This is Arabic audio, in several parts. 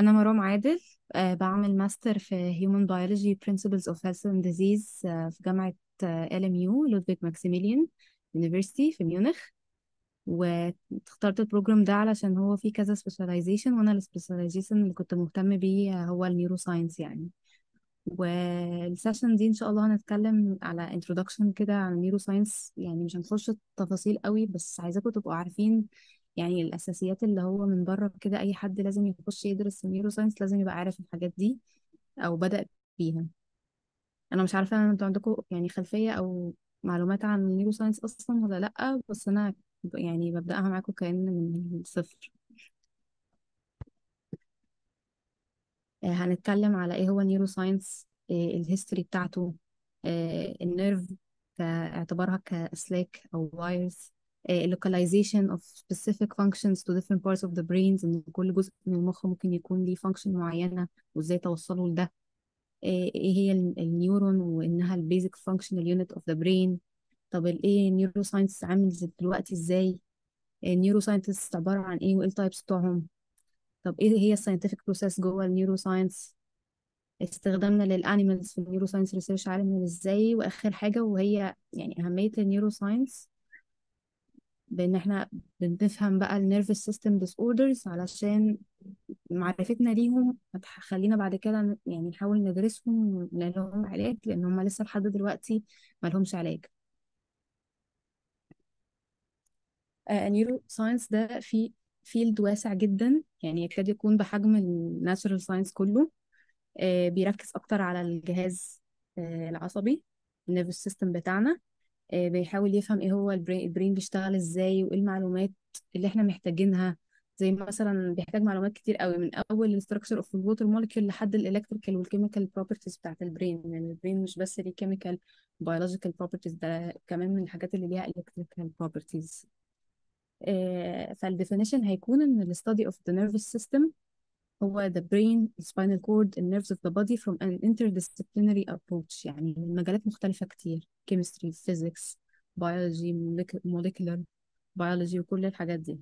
أنا مرام عادل. بعمل ماستر في Human Biology Principles of Health and Disease في جامعة LMU لودفيج ماكسيميليان University في ميونخ. واخترت البروجرام ده علشان هو فيه كذا specialization، وأنا السبيشاليزيشن اللي كنت مهتمة بيه هو النيورو ساينس يعني. والسيشن دي إن شاء الله هنتكلم على introduction كده عن النيورو ساينس، يعني مش هنخش تفاصيل قوي، بس عايزاكم تبقوا عارفين يعني الأساسيات، اللي هو من بره كده أي حد لازم يخش يدرس النيورو ساينس لازم يبقى عارف الحاجات دي أو بدأ بيها. أنا مش عارفة انتوا عندكم يعني خلفية أو معلومات عن النيورو ساينس أصلا ولا لأ، بس أنا يعني ببدأها معاكم كأن من الصفر. هنتكلم على ايه هو النيورو ساينس، الهيستوري بتاعته، النيرف كاعتبارها كأسلاك أو وايرز، localization of specific functions to different parts of the brains، إن كل جزء من المخ ممكن يكون ليه function معينة وإزاي توصلوا لده. إيه هي النيورون وإنها ال basic functional unit of the brain. طب الإيه النيورو ساينس عامل دلوقتي إزاي، النيورو ساينتست عبارة عن إيه وإيه التايبس بتوعهم. طب إيه هي الساينتفك بروسيس جوه النيورو ساينس، استخدامنا للانيمالز في النيورو ساينس ريسيرش عالم ازاي. واخر حاجه وهي يعني اهميه النيورو ساينس، بان احنا بنفهم بقى النيرفس سيستم ديس اوردرز، علشان معرفتنا ليهم هتخلينا بعد كده يعني نحاول ندرسهم ونلاقي لهم علاج، لان هم لسه لحد دلوقتي ما لهمش علاج. النيورو ساينس ده في فيلد واسع جدا، يعني يكاد يكون بحجم الناتشورال ساينس كله. بيركز اكتر على الجهاز العصبي، النيرفس سيستم بتاعنا. بيحاول يفهم ايه هو البرين بيشتغل ازاي وايه المعلومات اللي احنا محتاجينها. زي مثلا بيحتاج معلومات كتير قوي، من اول الستراكشر اوف الووتر مولكيول لحد الالكتريكال والكيميكال بروبرتيز بتاعت البرين. يعني البرين مش بس ليه كيميكال بيولوجيكال بروبرتيز، ده كمان من الحاجات اللي ليها الكتريكال بروبرتيز. فالديفينيشن هيكون ان الستادي اوف ذا نيرفس سيستم هو the brain, the spinal cord, and nerves of the body from an interdisciplinary approach، يعني من مجالات مختلفة كتير: chemistry, physics, biology, molecular biology وكل الحاجات دي.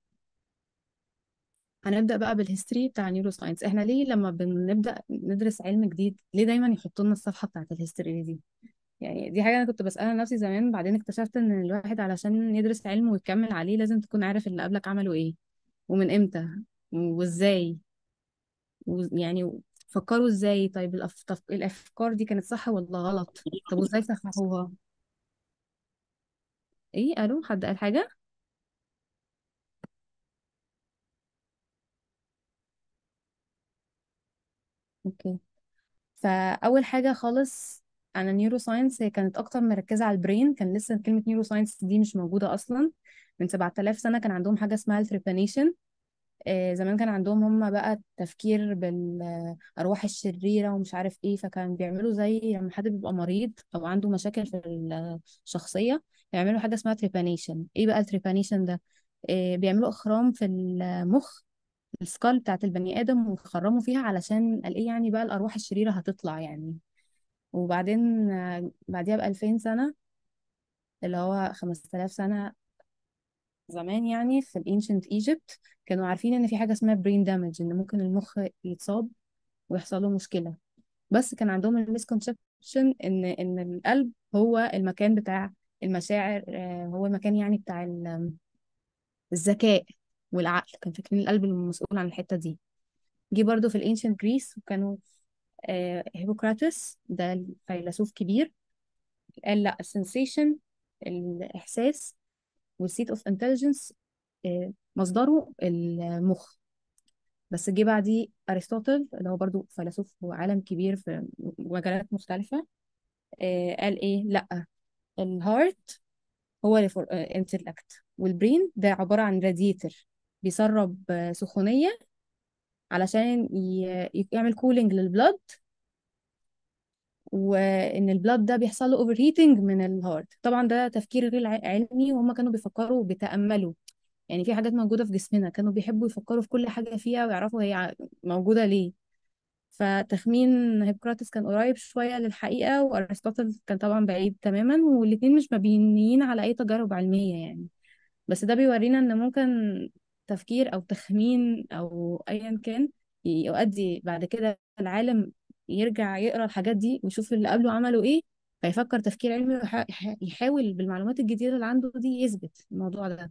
هنبدأ بقى بالهيستوري بتاع النيورو ساينس. احنا ليه لما بنبدأ ندرس علم جديد ليه دايما يحطوا لنا الصفحة بتاعت الهيستوري دي؟ يعني دي حاجة أنا كنت بسألها نفسي زمان، بعدين اكتشفت إن الواحد علشان يدرس علم ويكمل عليه لازم تكون عارف اللي قبلك عملوا ايه ومن امتى وازاي، يعني فكروا ازاي. طيب الافكار دي كانت صح ولا غلط؟ طب وازاي صححوها؟ ايه قالوا حد قال حاجه؟ اوكي. فاول حاجه خالص، انا نيورو ساينس هي كانت اكتر مركزه على البرين، كان لسه كلمه نيورو ساينس دي مش موجوده اصلا. من 7000 سنه كان عندهم حاجه اسمها التريبانيشن. زمان كان عندهم هم بقى التفكير بالأرواح الشريرة ومش عارف ايه، فكان بيعملوا زي لما حد بيبقى مريض أو عنده مشاكل في الشخصية يعملوا حاجة اسمها تريبانيشن. ايه بقى التريبانيشن ده؟ بيعملوا إخرام في المخ، السكال بتاعت البني آدم، ويخرموا فيها علشان قال ايه يعني بقى الأرواح الشريرة هتطلع يعني. وبعدين بعديها بألفين سنة، اللي هو 5000 سنة زمان، يعني في الانشنت ايجيبت كانوا عارفين ان في حاجه اسمها برين دامج، ان ممكن المخ يتصاب ويحصل له مشكله. بس كان عندهم المسكونسبشن ان القلب هو المكان بتاع المشاعر، هو المكان يعني بتاع الذكاء والعقل. كان فاكرين القلب المسؤول عن الحته دي. جه برضو في الانشنت جريس وكانوا هيبوكراتس ده الفيلسوف كبير قال لا، السنسيشن، الاحساس والسيت اوف انتليجنس مصدره المخ. بس جه بعديه ارسطوطل اللي هو برضو فيلسوف وعالم كبير في مجالات مختلفة. قال ايه، لا، الهارت هو اللي فور انتلكت، والبرين ده عبارة عن راديتر بيسرب سخونية علشان يعمل كولينج للبلد، وان البلد ده بيحصل له اوفر هيتنج من الهارت. طبعا ده تفكير غير علمي، وهم كانوا بيفكروا وبيتأملوا. يعني في حاجات موجودة في جسمنا كانوا بيحبوا يفكروا في كل حاجة فيها ويعرفوا هي موجودة ليه. فتخمين هيبوكراتس كان قريب شوية للحقيقة، وأرسطوطل كان طبعا بعيد تماما، والاتنين مش مبنيين على أي تجارب علمية يعني. بس ده بيورينا إن ممكن تفكير أو تخمين أو أيا كان يؤدي بعد كده العالم يرجع يقرا الحاجات دي ويشوف اللي قبله عملوا ايه، فيفكر تفكير علمي يحاول بالمعلومات الجديدة اللي عنده دي يثبت الموضوع ده.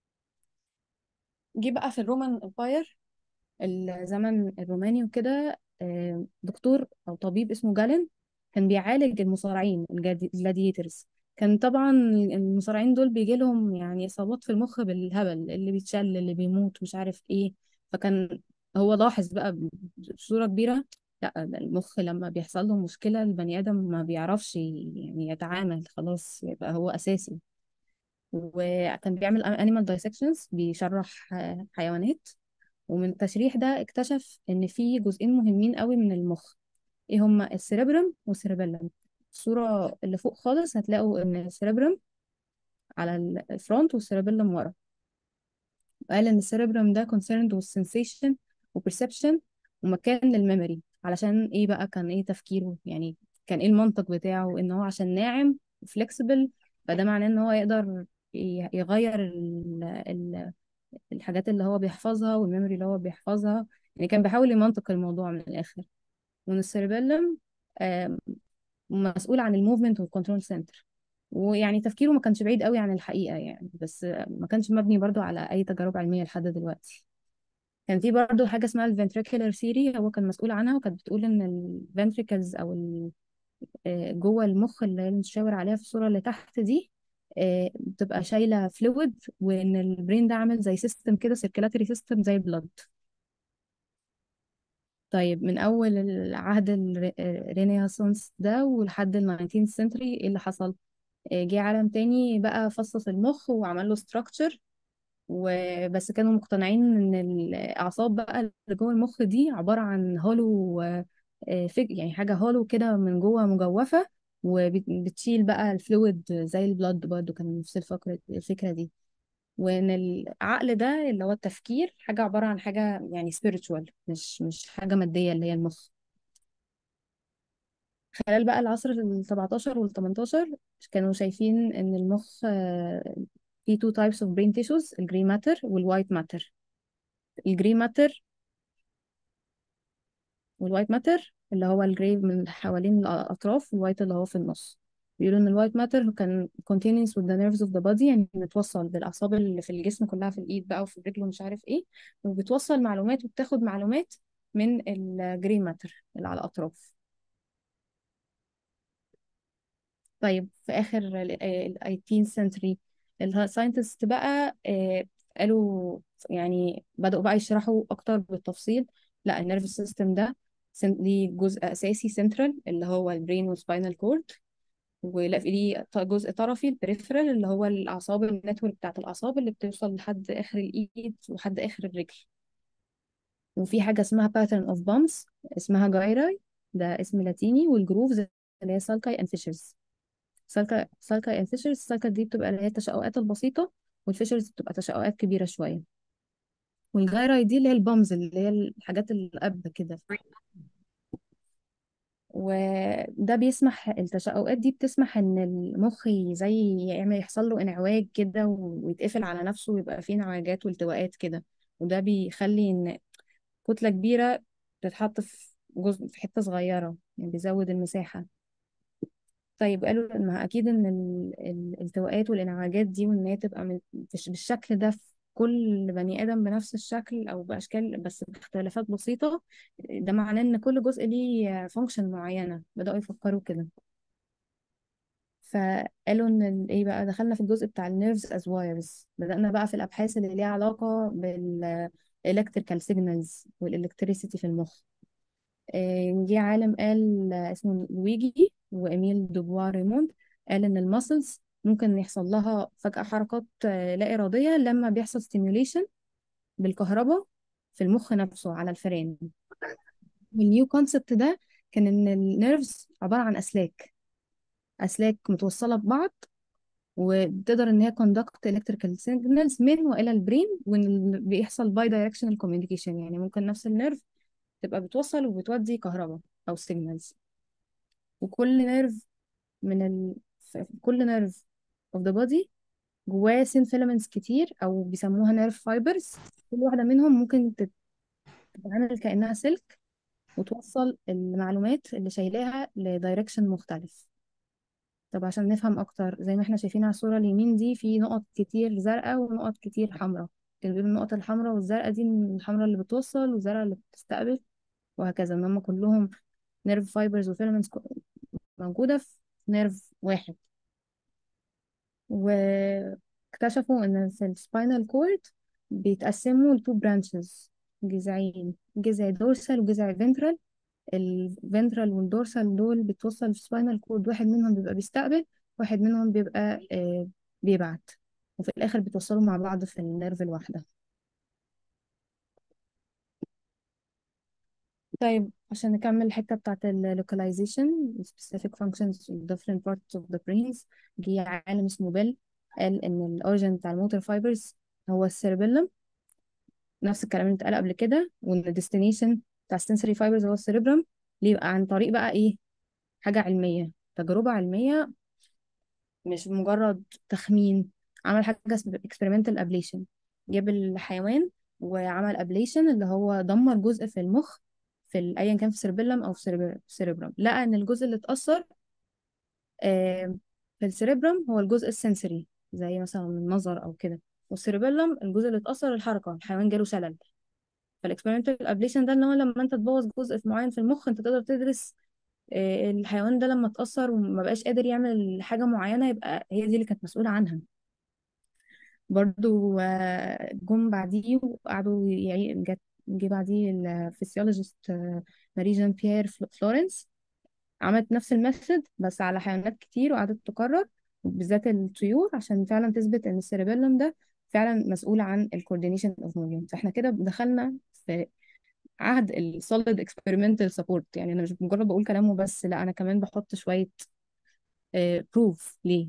جه بقى في الرومان امباير، الزمن الروماني وكده، دكتور او طبيب اسمه جالين كان بيعالج المصارعين الجلاديترز. كان طبعا المصارعين دول بيجي لهم يعني اصابات في المخ بالهبل، اللي بيتشل اللي بيموت مش عارف ايه. فكان هو لاحظ بقى بصورة كبيرة، لا ده المخ لما بيحصل له مشكلة البني آدم ما بيعرفش يعني يتعامل، خلاص يبقى هو أساسي. وكان بيعمل animal dissections، بيشرح حيوانات. ومن التشريح ده اكتشف ان في جزئين مهمين قوي من المخ، ايه هما؟ السيربرم والسيربيلم. الصورة اللي فوق خالص هتلاقوا ان السيربرم على الفرونت والسيربيلم ورا. قال ان السيربرم ده concerned with sensation و perception ومكان للميموري. علشان ايه بقى؟ كان ايه تفكيره يعني؟ كان ايه المنطق بتاعه؟ ان هو عشان ناعم وفليكسبل، فده معناه ان هو يقدر يغير الحاجات اللي هو بيحفظها والميموري اللي هو بيحفظها. يعني كان بيحاول يمنطق الموضوع من الآخر. وإن السيربيلم مسؤول عن الموفمنت والكنترول سنتر. ويعني تفكيره ما كانش بعيد قوي عن الحقيقة يعني، بس ما كانش مبني برضو على أي تجارب علمية لحد دلوقتي. كان في برضو حاجة اسمها الفنتريكولار ثيري هو كان مسؤول عنها، وكانت بتقول إن الفنتريكلز أو جوه المخ اللي هي المشاور عليها في الصورة اللي تحت دي بتبقى شايلة فلويد، وإن البرين ده عامل زي سيستم كده، سيركيلاتري سيستم زي البلد. طيب من أول العهد الرينيسانس ده ولحد ال 19th century إيه اللي حصل؟ جه عالم تاني بقى فصص المخ وعمل له structure. وبس كانوا مقتنعين إن الأعصاب بقى اللي جوه المخ دي عبارة عن هولو، يعني حاجة هولو كده من جوه مجوفة، وبتشيل بقى الفلويد زي البلد. برضه كان نفس الفكرة دي. وان العقل ده اللي هو التفكير حاجة عبارة عن حاجة يعني spiritual، مش حاجة مادية اللي هي المخ. خلال بقى العصر ال 17 وال 18 كانوا شايفين ان المخ فيه two types of brain tissues، الجري ماتر والوايت ماتر. الجري ماتر والوايت ماتر اللي هو الجري من حوالين الأطراف، والوايت اللي هو في النص. بيقولوا إن الوايت ماتر كان continuous with the nerves of the body، يعني متوصل بالأعصاب اللي في الجسم كلها، في الإيد بقى وفي الرجل ومش عارف إيه، وبتوصل معلومات وبتاخد معلومات من الجري ماتر اللي على الأطراف. طيب في آخر ال 18th century الساينتست بقى قالوا يعني بدأوا بقى يشرحوا أكتر بالتفصيل. لا النيرف سيستم ده ليه جزء أساسي سنترال اللي هو البرين والسباينال كورد، ولا في ليه جزء طرفي البريفرال اللي هو الأعصاب، النتورك بتاعت الأعصاب اللي بتوصل لحد آخر الإيد وحد آخر الرجل. وفي حاجة اسمها pattern of bumps اسمها جايراي، ده اسم لاتيني، والجروفز اللي هي سالكاي and fissures. سالكا and fissures. السالكا دي بتبقى اللي هي التشققات البسيطة، والفيشرز بتبقى تشققات كبيرة شوية. والجايراي دي اللي هي البامز اللي هي الحاجات القبة كده. وده بيسمح، التشققات دي بتسمح ان المخ زي يعمل يحصل له انعواج كده ويتقفل على نفسه ويبقى فيه انعواجات والتواءات كده. وده بيخلي ان كتلة كبيرة تتحط في جزء في حتة صغيرة، يعني بيزود المساحة. طيب قالوا ان اكيد ان الالتواءات والانعواجات دي وان هي تبقى بالشكل ده في كل بني ادم بنفس الشكل او باشكال بس باختلافات بسيطه، ده معناه ان كل جزء ليه فانكشن معينه. بداوا يفكروا كده. فقالوا ان ايه بقى، دخلنا في الجزء بتاع النيرفز از وايرز. بدأنا بقى في الابحاث اللي ليها علاقه بالالكتريكال سيجنالز والالكتريسيتي في المخ. جه عالم قال اسمه لويجي وإميل دوبوا ريموند، قال إن الماسلز ممكن يحصل لها فجأة حركات لا إرادية لما بيحصل ستيميوليشن بالكهرباء في المخ نفسه على الفئران. والنيو كونسبت ده كان إن النيرفز عبارة عن أسلاك متوصلة ببعض، وبتقدر إن هي كوندكت إلكتريكال سيجنالز من وإلى البرين، وإن بيحصل باي دايركشنال كوميونيكيشن، يعني ممكن نفس النيرف تبقى بتوصل وبتودي كهرباء أو سيجنالز. وكل نيرف في كل نيرف of the body جواه سين فيلامنتس كتير او بيسموها نيرف فايبرز. كل واحده منهم ممكن بتتعامل كأنها سلك، وتوصل المعلومات اللي شايلاها لدايركشن مختلف. طب عشان نفهم اكتر، زي ما احنا شايفين على الصورة اليمين دي، في نقط كتير زرقاء ونقط كتير حمراء. اللي بيقولوا النقط الحمراء والزرقاء دي، الحمراء اللي بتوصل والزرقاء اللي بتستقبل، وهكذا، ان هم كلهم نيرف فايبرز وفيلمنتس موجودة في نيرف واحد. واكتشفوا ان في السباينال كورد بيتقسموا لتو برانشز، جذعين، جذع دورسال وجذع فنترال. الفنترال والدورسال دول بتوصل في سباينال كورد، واحد منهم بيبقى بيستقبل، واحد منهم بيبقى بيبعت، وفي الاخر بيتوصلوا مع بعض في النيرف الواحدة. طيب عشان نكمل الحتة بتاعت ال localization specific functions of different parts of the brains، جه عالم اسمه بيل قال إن الأوريجين بتاع الموتور فايبرز هو السيربيلم، نفس الكلام اللي اتقال قبل كده، وإن الديستنيشن بتاع السنسوري فايبرز هو السيربرم. ليه بقى؟ عن طريق بقى إيه؟ حاجة علمية، تجربة علمية، مش مجرد تخمين. عمل حاجة اسمها experimental ablation، جاب الحيوان وعمل ablation، اللي هو دمر جزء في المخ، في ايا كان في سيربيلم او في سيربرم. لقى ان الجزء اللي اتأثر في السيربرم هو الجزء السنسوري، زي مثلا النظر او كده، والسيربيلم الجزء اللي اتأثر الحركة، الحيوان جاله شلل. فالاكسبيرمنتال ابليشن ده، اللي هو لما انت تبوظ جزء في معين في المخ، انت تقدر تدرس الحيوان ده لما اتأثر وما بقاش قادر يعمل حاجة معينة، يبقى هي دي اللي كانت مسؤولة عنها. برضو جم بعديه وقعدوا جه بعديه الفسيولوجيست ماري جان بيير فلورنس، عملت نفس الميثود بس على حيوانات كتير، وقعدت تكرر بالذات الطيور، عشان فعلا تثبت ان السيربيلم ده فعلا مسؤول عن الكوردينيشن اوف موفمنت. فاحنا كده دخلنا في عهد السوليد اكسبيرمنتال سبورت، يعني انا مش مجرد بقول كلامه بس، لا انا كمان بحط شويه بروف ليه.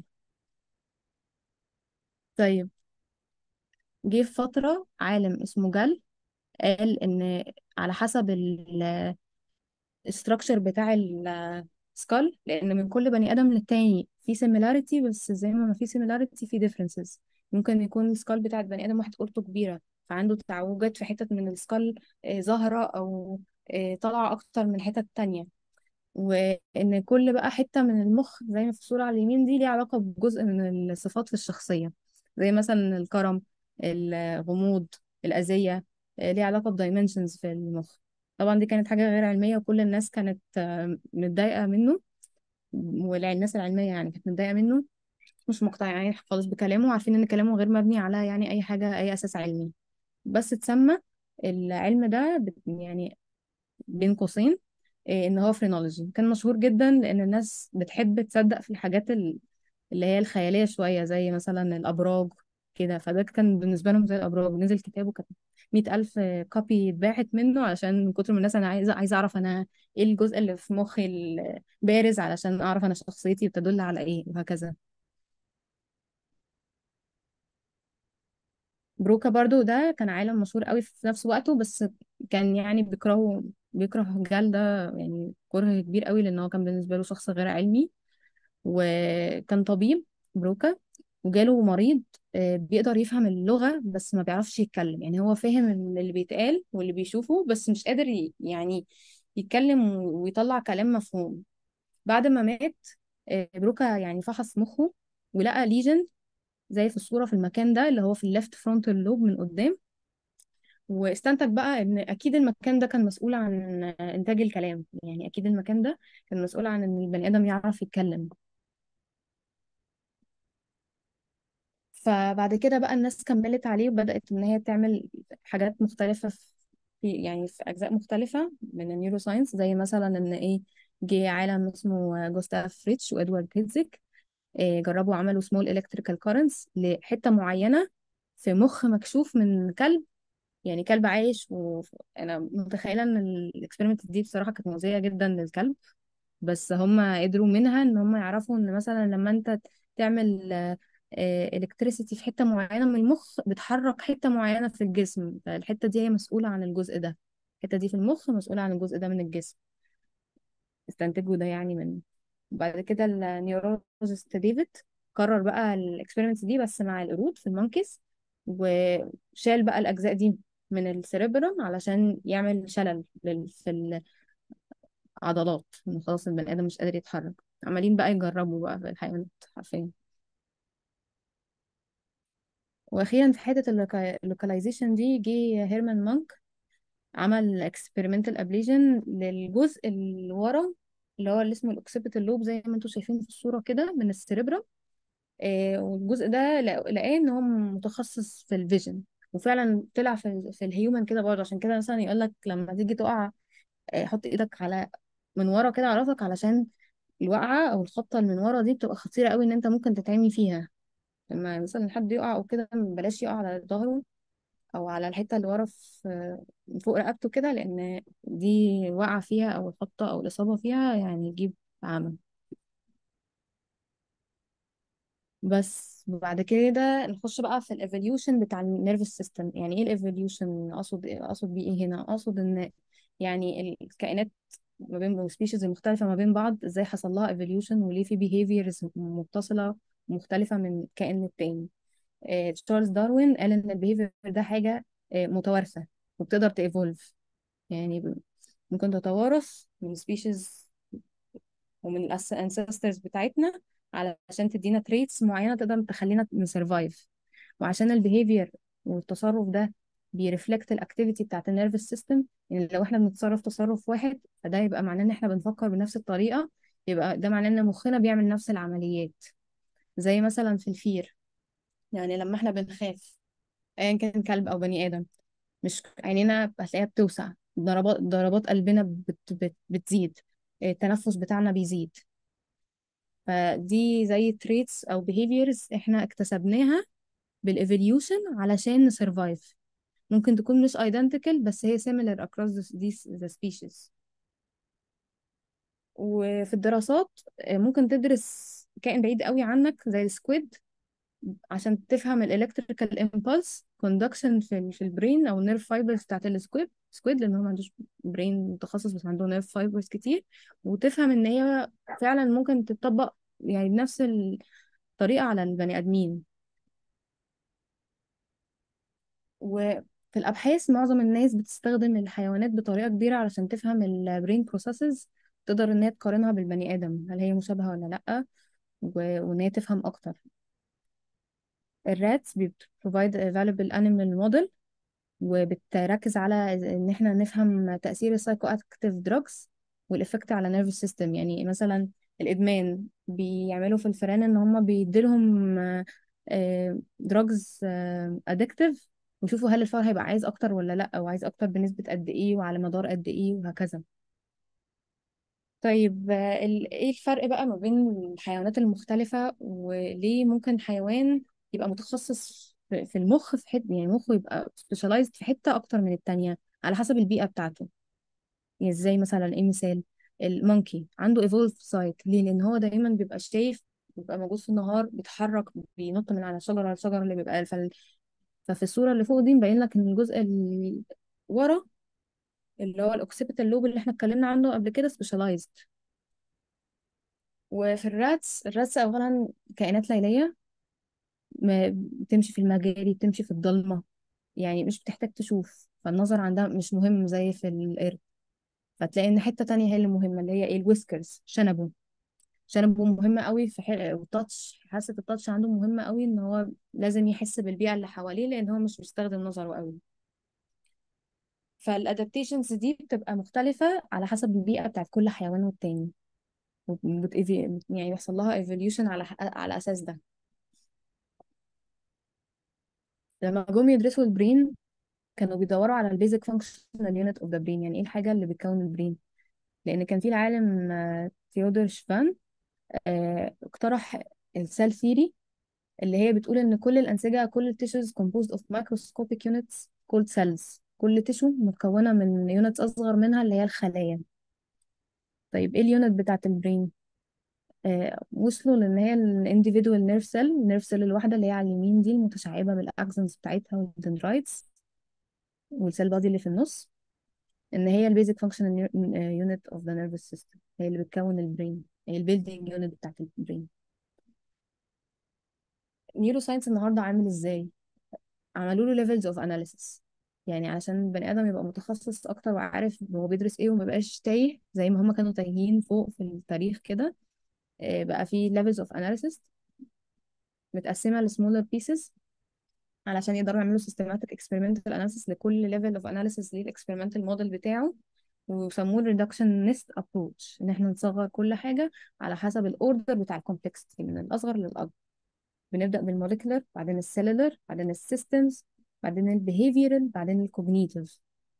طيب جه في فتره عالم اسمه جال قال ان على حسب الستراكشر بتاع السكال، لان من كل بني ادم للتاني في similarity، بس زي ما في similarity في differences. ممكن يكون السكال بتاعت بني ادم واحد قرطه كبيره، فعنده تعوجات في حتت من السكال ظاهره، او طالعه اكتر من حتت تانية. وان كل بقى حته من المخ زي ما في الصوره على اليمين دي ليها علاقه بجزء من الصفات في الشخصيه، زي مثلا الكرم، الغموض، الاذيه، ليها علاقه بدايمنشنز في المخ. طبعا دي كانت حاجه غير علميه، وكل الناس كانت متضايقه منه، والناس العلميه يعني كانت متضايقه منه، مش مقتنعين خالص بكلامه، وعارفين ان كلامه غير مبني على يعني اي حاجه، اي اساس علمي. بس اتسمى العلم ده يعني بين قوسين ان هو فرينولوجي. كان مشهور جدا لان الناس بتحب تصدق في الحاجات اللي هي الخياليه شويه، زي مثلا الابراج كده. فده كان بالنسبه لهم زي الابراج. نزل كتابه، كان 100,000 كوبي اتباعت منه، علشان من كتر من الناس، انا عايزه اعرف انا ايه الجزء اللي في مخي البارز، علشان اعرف انا شخصيتي بتدل على ايه، وهكذا. بروكا برضو ده كان عالم مشهور قوي في نفس وقته، بس كان يعني بيكره جال ده يعني كره كبير قوي، لان هو كان بالنسبه له شخص غير علمي. وكان طبيب بروكا، وجاله مريض بيقدر يفهم اللغة بس ما بيعرفش يتكلم. يعني هو فاهم اللي بيتقال واللي بيشوفه، بس مش قادر يعني يتكلم ويطلع كلام مفهوم. بعد ما مات بروكا يعني فحص مخه، ولقى ليجن زي في الصورة في المكان ده، اللي هو في الليفت فرونتال لوب من قدام. واستنتج بقى ان اكيد المكان ده كان مسؤول عن انتاج الكلام، يعني اكيد المكان ده كان مسؤول عن ان البني ادم يعرف يتكلم. فبعد كده بقى الناس كملت عليه، وبدأت ان هي تعمل حاجات مختلفة يعني في اجزاء مختلفة من النيورو ساينس، زي مثلا ان ايه، جه عالم اسمه جوستاف فريتش وادوارد هيتزيك، جربوا عملوا سمول الكتريكال كارنتس لحتة معينة في مخ مكشوف من كلب، يعني كلب عايش. وانا متخيله ان الاكسبيرمنت دي بصراحه كانت مؤذيه جدا للكلب، بس هم قدروا منها ان هم يعرفوا ان مثلا لما انت تعمل الكتريسيتي في حته معينه من المخ، بتحرك حته معينه في الجسم، فالحته دي هي مسؤوله عن الجزء ده، الحته دي في المخ مسؤوله عن الجزء ده من الجسم. استنتجوا ده يعني من بعد كده النيورولوجيست ديفيد كرر بقى الاكسبيرمنتس دي بس مع القرود في المونكيز، وشال بقى الاجزاء دي من السيربرم علشان يعمل شلل في العضلات، إن خلاص البني آدم مش قادر يتحرك. عمالين بقى يجربوا بقى في الحيوانات حرفيا. واخيرا في حته اللوكاليزيشن دي جه هيرمان مانك، عمل experimental ablation للجزء اللي ورا، اللي هو اللي اسمه الاوكسيبيتال لوب زي ما انتم شايفين في الصوره كده من السيربرا. والجزء ده لقاه ان هو متخصص في الفيجن، وفعلا طلع في الهيومن كده برضه. عشان كده مثلا يقول لك لما تيجي تقع، حط ايدك على من ورا كده على راسك، علشان الوقعه او الخبطه اللي من ورا دي بتبقى خطيره قوي، ان انت ممكن تتعمي فيها. لما مثلا حد يقع او كده بلاش يقع على ظهره او على الحته اللي ورا في فوق رقبته كده، لان دي وقع فيها او الخبطه او الاصابه فيها يعني يجيب عمى. بس بعد كده نخش بقى في الايفوليوشن بتاع النيرفس سيستم. يعني ايه الايفوليوشن؟ اقصد بيه ايه هنا؟ اقصد ان يعني الكائنات ما بين السبيشيز المختلفه ما بين بعض ازاي حصل لها ايفوليوشن، وليه في behaviors متصله مختلفه من كائن للتاني. تشارلز داروين قال ان البيهيفير ده حاجه متوارثه وبتقدر تيفولف. يعني ممكن تتوارث من السبيشيز ومن الانسسترز بتاعتنا علشان تدينا تريتس معينة تقدر تخلينا نسرفايف. وعشان البيهيفير والتصرف ده بيرفلكت الاكتيفيتي بتاعت النيرفس سيستم. يعني لو احنا بنتصرف تصرف واحد، فده يبقى معناه ان احنا بنفكر بنفس الطريقة، يبقى ده معناه ان مخنا بيعمل نفس العمليات. زي مثلا في الفير، يعني لما احنا بنخاف ايا كان كلب او بني ادم، مش عينينا هتلاقيها بتوسع، ضربات قلبنا بتزيد، التنفس بتاعنا بيزيد. فدي زي traits او behaviors احنا اكتسبناها بالايفوليوشن علشان نسرفايف. ممكن تكون مش identical بس هي similar across the species. وفي الدراسات ممكن تدرس كائن بعيد قوي عنك زي السكويد عشان تفهم الالكتريكال امبulse كوندكشن في البرين او النيرف فايبرز بتاعت السكويد لان هو ما عندوش برين متخصص بس عنده نيرف فايبرز كتير. وتفهم ان هي فعلا ممكن تتطبق يعني بنفس الطريقة على البني ادمين. وفي الابحاث معظم الناس بتستخدم الحيوانات بطريقة كبيرة علشان تفهم البرين بروسيسز، تقدر ان هي تقارنها بالبني ادم هل هي مشابهة ولا لا، وان هي تفهم اكتر. الراتس provide a valuable animal model، وبتركز على ان احنا نفهم تأثير السايكو اكتيف دراجز والإفكت على نيرفس سيستم. يعني مثلا الإدمان بيعملوا في الفئران ان هم بيديلهم دراجز ادكتيف، ويشوفوا هل الفار هيبقى عايز اكتر ولا لا، او عايز اكتر بنسبة قد ايه وعلى مدار قد ايه وهكذا. طيب ايه الفرق بقى ما بين الحيوانات المختلفة، وليه ممكن حيوان يبقى متخصص في المخ في حتة، يعني مخه يبقى سبيشالايزد في حتة أكتر من التانية على حسب البيئة بتاعته؟ يعني ازاي مثلا؟ ايه مثال؟ المونكي عنده ايفولف سايت ليه؟ لأن هو دايما بيبقى شايف، بيبقى موجود في النهار بيتحرك، بينط من على شجرة لشجرة اللي بيبقى ففي الصورة اللي فوق دي مبين لك إن الجزء اللي ورا اللي هو الأوكسيبيتال لوب اللي احنا اتكلمنا عنه قبل كده سبيشالايزد. وفي الراتس أولا كائنات ليلية، بتمشي في المجاري، بتمشي في الضلمة، يعني مش بتحتاج تشوف، فالنظر عندها مش مهم زي في القرد. فتلاقي ان حتة تانية هي اللي مهمة، اللي هي ايه؟ الويسكرز، شنبه مهمة قوي في والتاتش، حاسة التاتش عنده مهمة قوي، ان هو لازم يحس بالبيئة اللي حواليه لان هو مش بيستخدم نظره قوي. فالادابتيشنز دي بتبقى مختلفة على حسب البيئة بتاعت كل حيوان والتاني، يعني بيحصل لها ايفوليوشن على اساس ده. لما جم يدرسوا البرين كانوا بيدوروا على البيزك فانكشنال يونت اوف ذا برين، يعني ايه الحاجه اللي بتكون البرين. لان كان في العالم ثيودور شفان اقترح السيل ثيري، اللي هي بتقول ان كل الانسجه، كل التيشوز composed of microscopic units called cells. كل تيشو متكونه من يونتس اصغر منها اللي هي الخلايا. طيب ايه اليونت بتاعت البرين؟ وصلوا لان هي الانديفيدوال نيرف سيل الواحده اللي هي على اليمين دي المتشعبه بالاكسونز بتاعتها والدندرايتس والسيل بادي اللي في النص، ان هي البيزك فانكشن يونت اوف ذا نيرفس سيستم، هي اللي بتكون البرين، هي البيلدينج يونت بتاعت البرين. نيورو ساينس النهارده عامل ازاي؟ عملوا له ليفلز اوف اناليسيس. يعني علشان البني ادم يبقى متخصص اكتر وعارف هو بيدرس ايه وما بقاش تايه زي ما هما كانوا تايهين فوق في التاريخ كده. بقى في levels of analysis متقسمة ل smaller pieces علشان يقدروا يعملوا systematic experimental analysis لكل level of analysis ليه experimental model بتاعه. ويسموه ال reductionist approach، ان احنا نصغر كل حاجة على حسب الاوردر بتاع الكومبلكسيتي من الاصغر للاكبر. بنبدأ بالموليكولر، بعدين السيلولر، بعدين السيستمز، بعدين البيهيفيرال، بعدين الكوجنيتيف.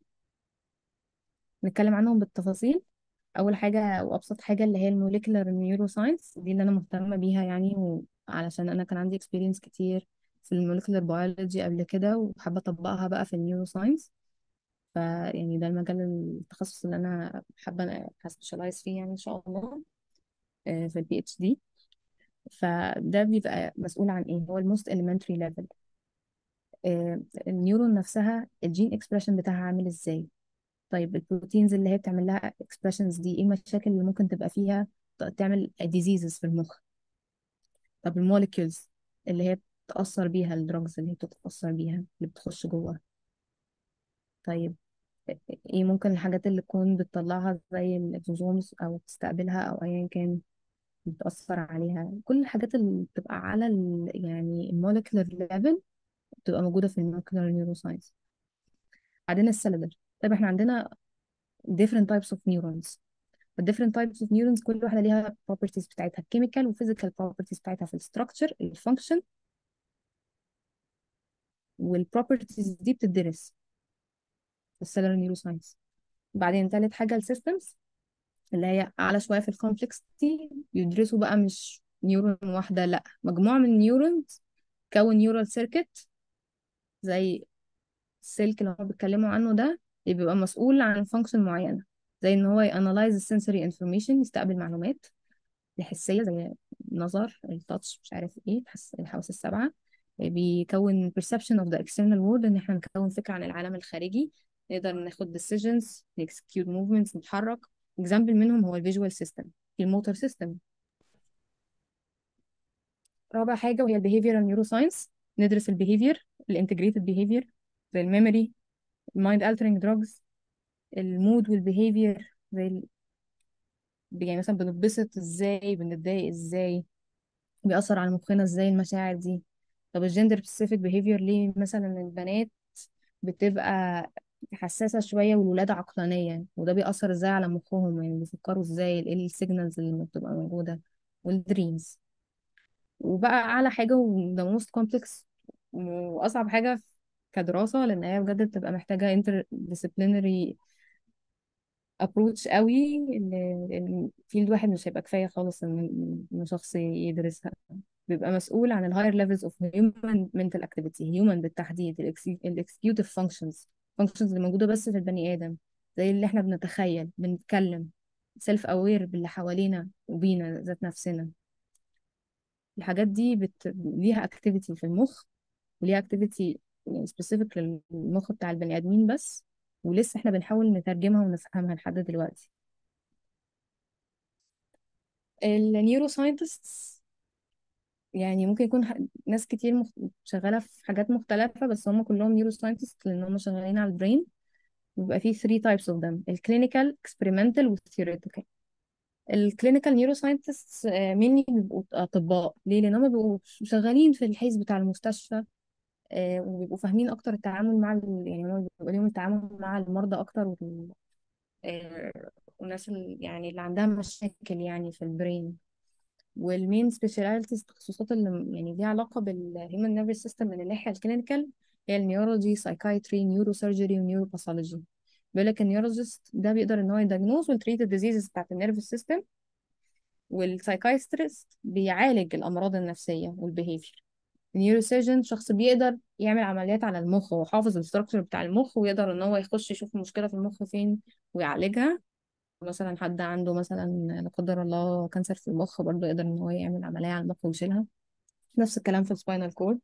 نتكلم عنهم بالتفاصيل. اول حاجه وابسط حاجه اللي هي الموليكولار نيورو ساينس، دي اللي انا مهتمه بيها يعني، وعلشان انا كان عندي اكسبيرينس كتير في الموليكولار بيولوجي قبل كده وحابه اطبقها بقى في النيورو ساينس. فيعني ده المجال التخصص اللي انا حابه هسبيشالايز فيه يعني ان شاء الله في البي اتش دي. فده بيبقى مسؤول عن ايه؟ هو الموست elementary ليفل. النيورون نفسها الجين اكسبريشن بتاعها عامل ازاي. طيب البروتينز اللي هي بتعمل لها اكسبريشنز دي ايه المشاكل اللي ممكن تبقى فيها تعمل ديزيزز في المخ. طب الموليكيولز اللي هي بتأثر بيها، الدراجز اللي هي بتتأثر بيها اللي بتخش جوه. طيب ايه ممكن الحاجات اللي تكون بتطلعها زي الاكسوزومز او تستقبلها او ايا كان بتأثر عليها. كل الحاجات اللي بتبقى على يعني الموليكولر ليفل بتبقى موجودة في الموليكولر نيورو ساينس. بعدين السيلولر. طيب احنا عندنا different types of neurons. ال different types of neurons كل واحدة ليها properties بتاعتها chemical و physical properties بتاعتها في ال structure ال function. وال properties دي بتدرس في السيلولار نيورو ساينس. بعدين تالت حاجة ال systems اللي هي أعلى شوية في ال complexity. بيدرسوا بقى مش نيورون واحدة، لأ مجموعة من النيورونز كون نيورال سيركت. زي السلك اللي هم بيتكلموا عنه ده اللي بيبقى مسؤول عن فانكشن معينة. زي ان هو يانلايز السنسوري انفورميشن، يستقبل معلومات الحسية زي النظر، التاتش، مش عارف ايه، الحواس السبعة. بيكون perception of the external world، ان احنا نكون فكرة عن العالم الخارجي. نقدر ناخد decisions، execute movements، نتحرك. example منهم هو الفيجوال سيستم، الموتور سيستم. رابع حاجة وهي البيهيفيرال نيورو ساينس. ندرس البيهيفير، الانتجريتد بيهيفير زي الميموري، المايند altering drugs، المود والبيهيفير زي يعني مثلا بنتبسط ازاي، بنتضايق ازاي، بيأثر على مخنا ازاي المشاعر دي. طب الجندر سبيسيفيك بيهيفير ليه مثلا البنات بتبقى حساسة شوية والولاد عقلانية، وده بيأثر ازاي على مخهم، يعني بيفكروا ازاي، ايه السيجنالز اللي بتبقى موجودة، والدريمز. وبقى أعلى حاجة وده موست كومبلكس وأصعب حاجة كدراسة، لأن هي بجد بتبقى محتاجة interdisciplinary approach قوي. إن الفيلد واحد مش هيبقى كفاية خالص إن شخص يدرسها. بيبقى مسؤول عن الهاير ليفلز اوف هيومن منتال اكتيفيتي، هيومن بالتحديد الاكسكيوتيف فانكشنز، فانكشنز اللي موجوده بس في البني ادم، زي اللي احنا بنتخيل، بنتكلم، سيلف اوير باللي حوالينا وبينا ذات نفسنا. الحاجات دي ليها اكتيفيتي في المخ، وليها اكتيفيتي يعني سبيسيفيك للمخ بتاع البني ادمين بس. ولسه احنا بنحاول نترجمها ونفهمها لحد دلوقتي. النيورو ساينتستس يعني ممكن يكون ناس كتير شغالة في حاجات مختلفة، بس هم كلهم نيورو ساينتست لأن هم شغالين على البرين. بيبقى فيه 3 types of them: الكلينيكال، experimental، والثيوريتيكال. الكلينيكال نيورو ساينتست مني بيبقوا أطباء. ليه؟ لأن هم بيبقوا شغالين في الحيز بتاع المستشفى. وبيبقوا فاهمين أكتر التعامل مع يعني هم بيبقى ليهم التعامل مع المرضى أكتر والناس يعني اللي عندها مشاكل يعني في البرين. والمين سبيشاليتيز، التخصصات اللي يعني ليها علاقة بالهيومن نيرفس سيستم من الناحية الكلينيكال، هي النيورولوجي، سايكايتري، نيورو سيرجري، ونيورو باثولوجي. بيقول لك النيورولوجيست ده بيقدر ان هو يدايجنوز وتريت الديزيزز بتاعت النيرفس سيستم. والسايكايستريست بيعالج الامراض النفسية والبيهيفير. النيوروسيرجن شخص بيقدر يعمل عمليات على المخ، هو حافظ الستراكشر بتاع المخ ويقدر ان هو يخش يشوف المشكلة في المخ فين ويعالجها. مثلا حد عنده مثلا لا قدر الله كانسر في المخ، برضه يقدر ان هو يعمل عملية على المخ ويشيلها. نفس الكلام في السباينال كورد.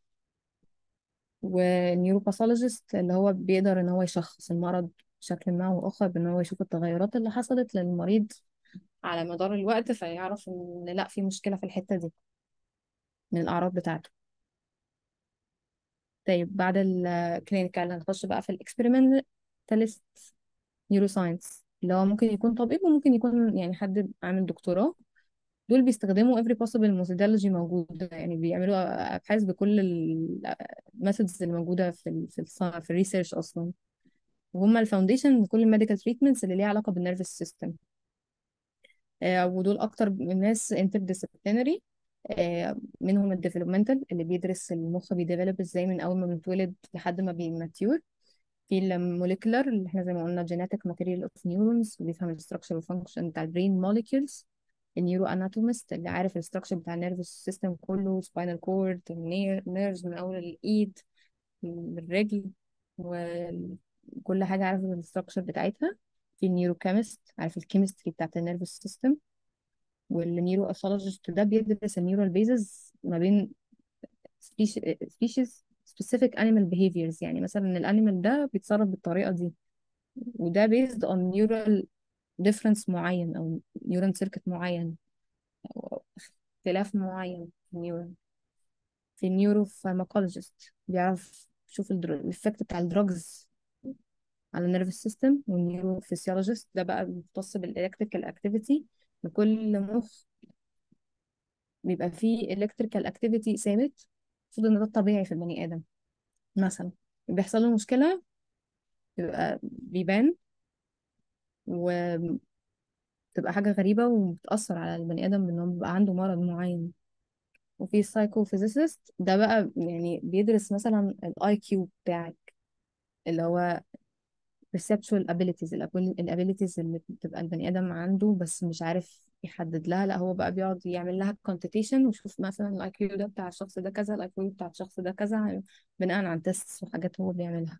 والنيوروباثولوجيست اللي هو بيقدر ان هو يشخص المرض بشكل ما او اخر، بان هو يشوف التغيرات اللي حصلت للمريض على مدار الوقت، فيعرف ان لا في مشكلة في الحتة دي من الاعراض بتاعته. طيب بعد الكلينيكال هنخش بقى في الاكسبيرمنتاليست نيورو ساينس، اللي هو ممكن يكون طبيب وممكن يكون يعني حد عامل دكتوراه. دول بيستخدموا every possible methodology موجودة، يعني بيعملوا أبحاث بكل الميثودز اللي موجودة في الريسيرش أصلا. وهم الفاونديشن لكل الميديكال تريتمنتس اللي ليها علاقة بالنيرفس سيستم. ودول أكتر الناس interdisciplinary. منهم الديفلوبمنتال اللي بيدرس المخ بيديفلوب ازاي من أول ما بيتولد لحد ما بيماتيور. في الموليكولر اللي احنا زي ما قلنا genetic material of neurons، وبيفهم الستراكشر والفانكشن بتاع البرين molecules. النيورو اناتومست اللي عارف الستراكشر بتاع النيرفس سيستم كله، سباينال كورد، النيرز من اول الايد الرجل، وكل حاجه عارف الستراكشر بتاعتها. في النيورو كيمست عارف الكيمستري بتاعت النيرفس سيستم. والنيورو اثولوجيست ده بيدرس النيورال بيزز ما بين species specific animal behaviors، يعني مثلا الانيمال ده بيتصرف بالطريقه دي، وده based on neural difference معين او neuron circuit معين أو اختلاف معين في النيورون. في النيورو فارماكولوجيست بيعرف يشوف الإفكت بتاع الدراجز على النيرفس سيستم. والنيورو فيسيولوجيست ده بقى مختص بالإلكتريكال أكتيفيتي. لكل مخ بيبقى فيه إلكتريكال أكتيفيتي ثابت، المفروض إن ده الطبيعي في البني آدم. مثلا بيحصل له مشكلة بيبقى بيبان، وتبقى حاجة غريبة وبتأثر على البني آدم إن هو بيبقى عنده مرض معين. وفي سايكوفيزيست ده بقى يعني بيدرس مثلا الاي كيو بتاعك، اللي هو perceptual abilities، الابيليتيز اللي بتبقى البني ادم عنده بس مش عارف يحدد لها. لا هو بقى بيقعد يعمل لها quantitation ويشوف مثلا الاي كيو ده بتاع الشخص ده كذا، الاي كيو بتاع الشخص ده كذا، بناء على تيست وحاجات هو بيعملها.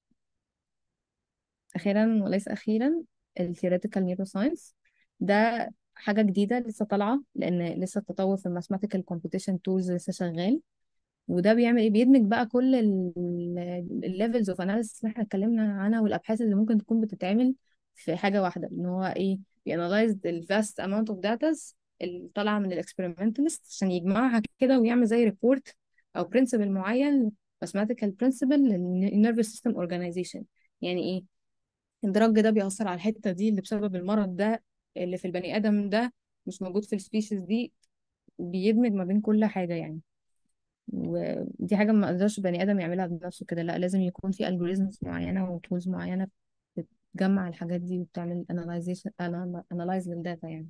اخيرا وليس اخيرا الثيوريتيكال نيورو ساينس ده حاجة جديدة لسه طالعة، لأن لسه التطور في الماثماتيكال كومبيتيشن تولز لسه شغال. وده بيعمل ايه؟ بيدمج بقى كل الليفلز اوف اناليسيس اللي احنا اتكلمنا عنها والابحاث اللي ممكن تكون بتتعمل في حاجه واحده. ان هو ايه؟ بيانلايز الفاست اماونت اوف داتاز اللي طالعه من الاكسبيرمنتالست عشان يجمعها كده ويعمل زي ريبورت او برنسبل معين، ماثيماتيكال برنسبل للنيرفس سيستم اورجانيزيشن. يعني ايه؟ الدرج ده بيأثر على الحته دي اللي بسبب المرض ده اللي في البني ادم ده مش موجود في السبيشيز دي. بيدمج ما بين كل حاجه يعني. ودي حاجة ما قدرش بني آدم يعملها بنفسه كده، لا لازم يكون في algorithms معينة وتولز معينة بتجمع الحاجات دي وبتعمل analyze للداتا يعني.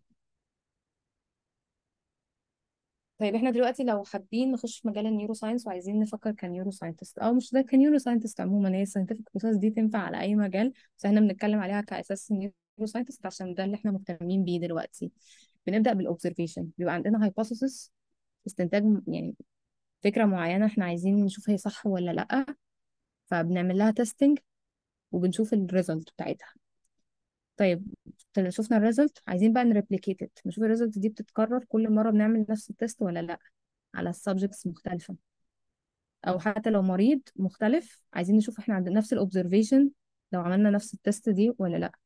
طيب احنا دلوقتي لو حابين نخش في مجال النيورو ساينس وعايزين نفكر كنيورو ساينتست او مش ده كنيورو ساينتست عموما، هي الساينتفك بروسيس دي تنفع على اي مجال، بس احنا بنتكلم عليها كاساس النيورو ساينتست عشان ده اللي احنا مهتمين بيه دلوقتي. بنبدأ بالاوبزرفيشن، بيبقى عندنا hypothesis، استنتاج يعني فكرة معينة احنا عايزين نشوف هي صح ولا لأ. فبنعمل لها تيستنج وبنشوف الريزلت بتاعتها. طيب شفنا الريزلت، عايزين بقى نريبليكيت نشوف الريزلت دي بتتكرر كل مرة بنعمل نفس التيست ولا لا على السبجكتس مختلفة، او حتى لو مريض مختلف عايزين نشوف احنا عندنا نفس الاوبزرفيشن لو عملنا نفس التيست دي ولا لا.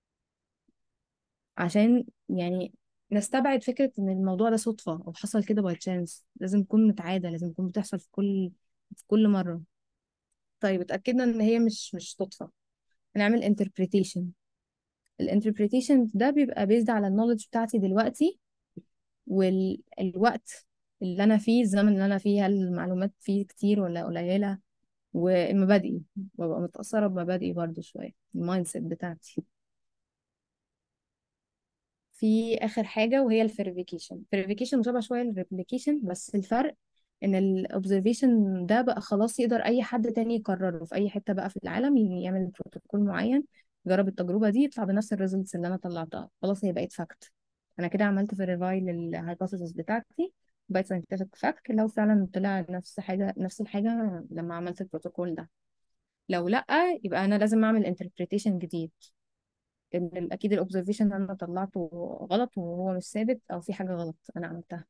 عشان يعني نستبعد فكرة ان الموضوع ده صدفة او حصل كده باي تشانس، لازم تكون متعادة، لازم تكون بتحصل في كل مرة. طيب اتأكدنا ان هي مش صدفة، هنعمل interpretation. الانتربريتيشن ده بيبقى بيزد على النولج بتاعتي دلوقتي والوقت اللي انا فيه، الزمن اللي انا فيه، هل المعلومات فيه كتير ولا قليلة، ومبادئي. ببقى متأثرة بمبادئي برضو شوية، المايند سيت بتاعتي. في آخر حاجة وهي الفيريفيكيشن مشابه شوية للريبليكيشن، بس الفرق ان الاوبزرفيشن ده بقى خلاص يقدر اي حد تاني يكرره في اي حتة بقى في العالم، يعمل بروتوكول معين يجرب التجربة دي يطلع بنفس الريزلتس اللي انا طلعتها، خلاص هي بقت فاكت. انا كده عملت فيريفاي للهايبوثيسز بتاعتي، بقت ساينتفك فاكت لو فعلا طلع نفس الحاجة لما عملت البروتوكول ده. لو لأ يبقى انا لازم اعمل انتربريتيشن جديد، ان اكيد الاوبزرفيشن اللي انا طلعته غلط وهو مش ثابت او في حاجة غلط انا عملتها.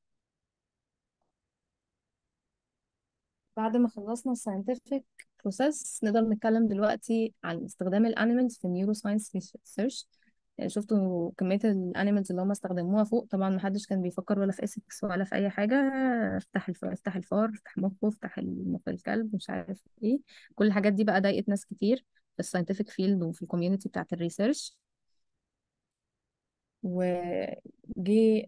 بعد ما خلصنا الساينتفك بروسيس نقدر نتكلم دلوقتي عن استخدام الانيمالز في النيورو ساينس ريسيرش. شفتوا كمية الانيمالز اللي هم استخدموها فوق، طبعا محدش كان بيفكر ولا في اسكس ولا في اي حاجة. افتح الفار، افتح مخه، افتح مخ الكلب، مش عارف ايه. كل الحاجات دي بقى ضايقت ناس كتير في الساينتفك فيلد وفي الكوميونتي بتاعت الريسيرش. وجي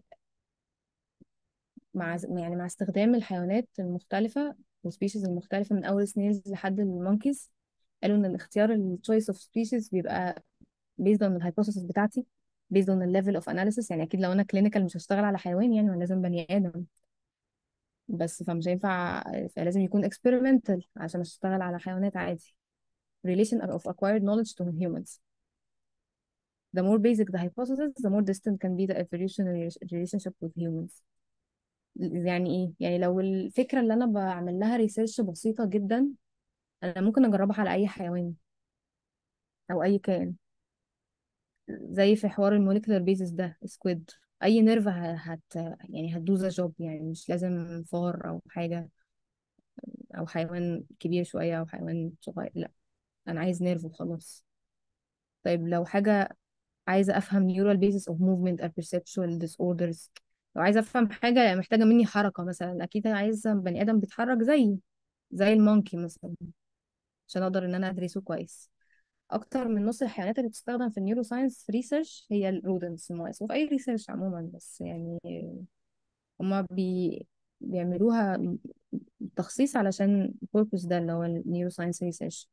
يعني مع استخدام الحيوانات المختلفة والسبيشيز المختلفة من أول سنيلز لحد المونكيز، قالوا إن الاختيار التشويس اوف سبيشيز بيبقى based on الهايبوثيسيس بتاعتي، based on the level of analysis. يعني أكيد لو أنا كلينيكال مش هشتغل على حيوان، يعني أنا لازم بني آدم بس، فمش هينفع، فلازم يكون experimental عشان أشتغل على حيوانات عادي. relation of acquired knowledge to humans. The more basic the hypothesis, the more distant can be the evolutionary relationship with humans. يعني ايه؟ يعني لو الفكرة اللي انا بعمل لها ريسيرش بسيطة جدا، انا ممكن اجربها على اي حيوان او اي كائن. زي في حوار الموليكولار بيزس ده، سكويد، اي نيرف يعني هتدوز جوب، يعني مش لازم فار او حاجة او حيوان كبير شوية او حيوان صغير، لا، انا عايز نيرف وخلاص. طيب لو حاجة عايزة افهم neural basis of movement or perceptual disorders، لو عايزة افهم حاجة محتاجة مني حركة مثلا، اكيد عايزة بني ادم بيتحرك زي المونكي مثلا عشان اقدر ان انا ادرسه كويس. اكتر من نص الحيوانات اللي بتستخدم في النيورو ساينس ريسيرش هي الرودنتس، المايس، وفي اي ريسيرش عموما، بس يعني هما بيعملوها تخصيص علشان البوربوس ده اللي هو النيورو ساينس ريسيرش.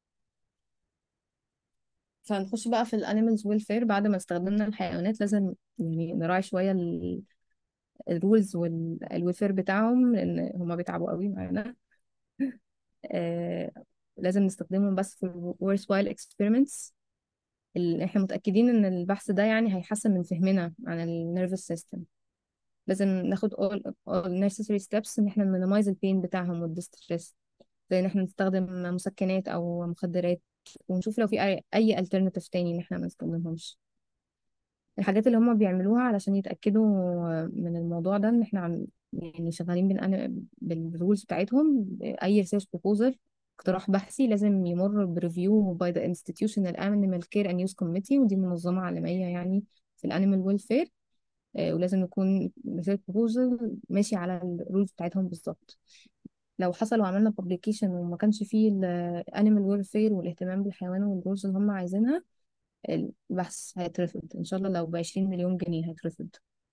فنخش بقى في الانيمالز ويلفير. بعد ما استخدمنا الحيوانات لازم يعني نراعي شوية الرولز والويلفير بتاعهم، لان هما بيتعبوا قوي معانا. آه لازم نستخدمهم بس في worthwhile experiments، اللي احنا متأكدين ان البحث ده يعني هيحسن من فهمنا عن النيرفس سيستم. لازم ناخد all necessary steps ان احنا minimize البين بتاعهم والديستريس، زي ان احنا نستخدم مسكنات او مخدرات، ونشوف لو في اي alternative تاني ان احنا ما نستخدمهمش. الحاجات اللي هم بيعملوها علشان يتأكدوا من الموضوع ده، ان احنا يعني شغالين بالرولز بتاعتهم. اي research proposal، اقتراح بحثي، لازم يمر بريفيو by the Institutional Animal Care and Use Committee، ودي منظمة عالمية يعني في الانيمال ويلفير. ولازم يكون research proposal ماشي على الرولز بتاعتهم بالظبط. لو حصل وعملنا publication وما كانش فيه الانيمال ويلفير والاهتمام بالحيوان والرولز اللي هم عايزينها، البحث هيترفض ان شاء الله، لو ب20 مليون جنيه هيترفض.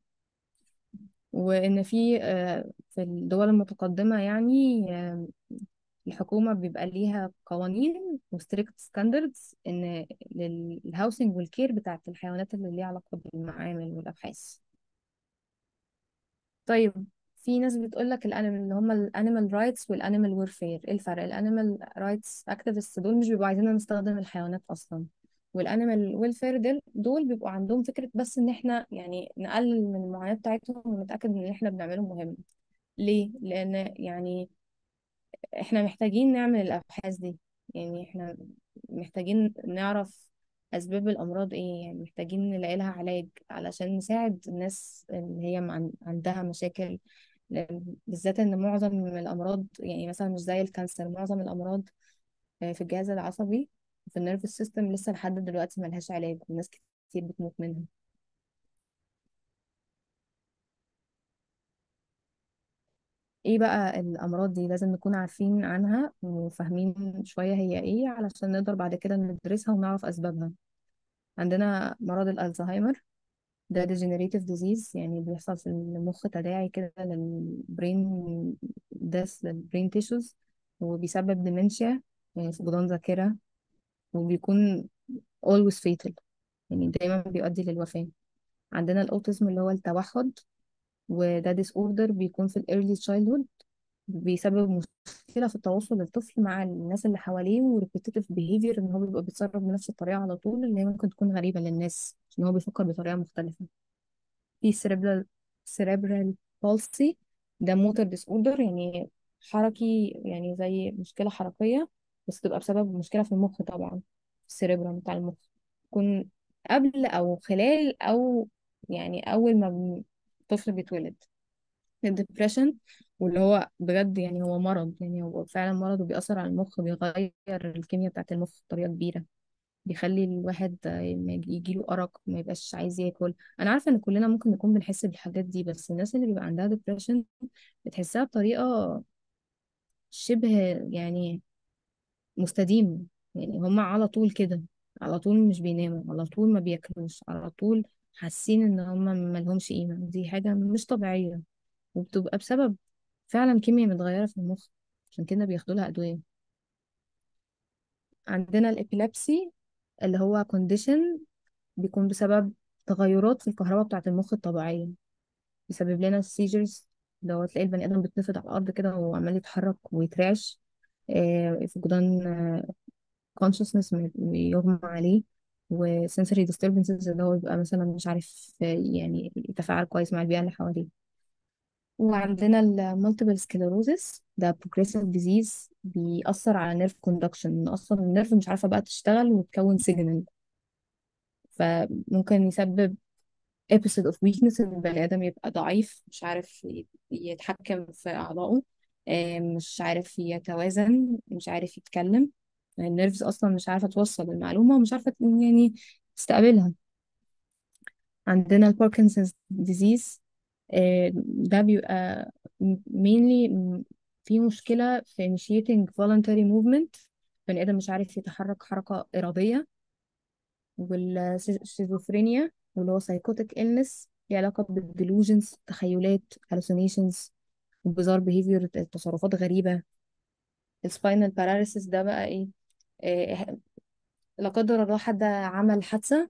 وان في الدول المتقدمة يعني الحكومة بيبقى ليها قوانين وستريكت ستاندردز ان للهاوسنج والكير بتاعت الحيوانات اللي ليها علاقة بالمعامل والابحاث. طيب، في ناس بتقول لك الانيمال اللي هم الانيمال رايتس والانيمال ويرفير، ايه الفرق؟ الانيمال رايتس اكتيفيست دول مش بيبقوا عايزيننا نستخدم الحيوانات اصلا، والانيمال ويلفير دول بيبقوا عندهم فكرة بس ان احنا يعني نقلل من المعاناة بتاعتهم ونتأكد ان اللي احنا بنعمله مهم. ليه؟ لان يعني احنا محتاجين نعمل الابحاث دي، يعني احنا محتاجين نعرف اسباب الامراض ايه، يعني محتاجين نلاقي لها علاج علشان نساعد الناس اللي هي عندها مشاكل. بالذات ان معظم الامراض، يعني مثلا مش زي الكانسر، معظم الامراض في الجهاز العصبي، في النيرفس سيستم، لسه لحد دلوقتي ملهاش علاج، وناس كتير بتموت منها. ايه بقى الامراض دي؟ لازم نكون عارفين عنها وفاهمين شوية هي ايه علشان نقدر بعد كده ندرسها ونعرف اسبابها. عندنا مرض الالزهايمر، ده degenerative disease، يعني بيحصل في المخ تداعي كده للبرين، داس للبرين تيشوز، وبيسبب dementia، يعني فقدان ذاكرة، وبيكون always fatal، يعني دايما بيؤدي للوفاة. عندنا الأوتيزم اللي هو التوحد، وده disorder بيكون في ال early childhood، بيسبب مشكلة في التواصل للطفل مع الناس اللي حواليه، و repetitive behavior، ان هو بيبقى بيتصرف بنفس الطريقة على طول، اللي هي ممكن تكون غريبة للناس عشان هو بيفكر بطريقة مختلفة. في cerebral palsy، ده موتور ديس اوردر، يعني حركي، يعني زي مشكلة حركية، بس تبقى بسبب مشكلة في المخ طبعا، في السيريبرم بتاع المخ، يكون قبل أو خلال أو يعني أول ما الطفل بيتولد. الدبريشن، واللي هو بجد يعني هو مرض، يعني هو فعلا مرض وبيأثر على المخ، بيغير الكيمياء بتاعت المخ بطريقة كبيرة. بيخلي الواحد ما يجيله أرق، ما يبقاش عايز ياكل. انا عارفة ان كلنا ممكن نكون بنحس بالحاجات دي، بس الناس اللي بيبقى عندها depression بتحسها بطريقة شبه يعني مستديم. يعني هما على طول كده، على طول مش بيناموا، على طول ما بياكلوش، على طول حاسين ان هما ملهمش قيمة. دي حاجة مش طبيعية، وبتبقى بسبب فعلا كيمياء متغيرة في المخ، عشان كده بياخدوا لها أدوية. عندنا الإبيلابسي، اللي هو كونديشن بيكون بسبب تغيرات في الكهرباء بتاعة المخ الطبيعية، بيسبب لنا السيجرز، اللي هو تلاقي البني آدم بيتنفض على الأرض كده وهو عمال يتحرك ويترعش، فقدان consciousness يغمى عليه، و sensory disturbances اللي هو يبقى مثلا مش عارف يعني يتفاعل كويس مع البيئة اللي حواليه. وعندنا ال multiple sclerosis، ده progressive disease بيأثر على nerve conduction، إن أصلا النيرف مش عارفة بقى تشتغل وتكون signal، فممكن يسبب episode of weakness، إن البني آدم يبقى ضعيف، مش عارف يتحكم في أعضائه، مش عارف يتوازن، مش عارف يتكلم. النيرفز أصلا مش عارفة توصل المعلومة ومش عارفة يعني تستقبلها. عندنا الباركنسونز ديزيز، ده بيبقى mainly في مشكلة في initiating voluntary movement، بني آدم مش عارف يتحرك حركة إرادية. والشيزوفرينيا، واللي هو psychotic illness، ليه علاقة بالdelusions، تخيلات، hallucinations، وبزار behavior، تصرفات غريبة. السباينال باراليسيس ده بقى ايه؟ لا قدر الله حد عمل حادثة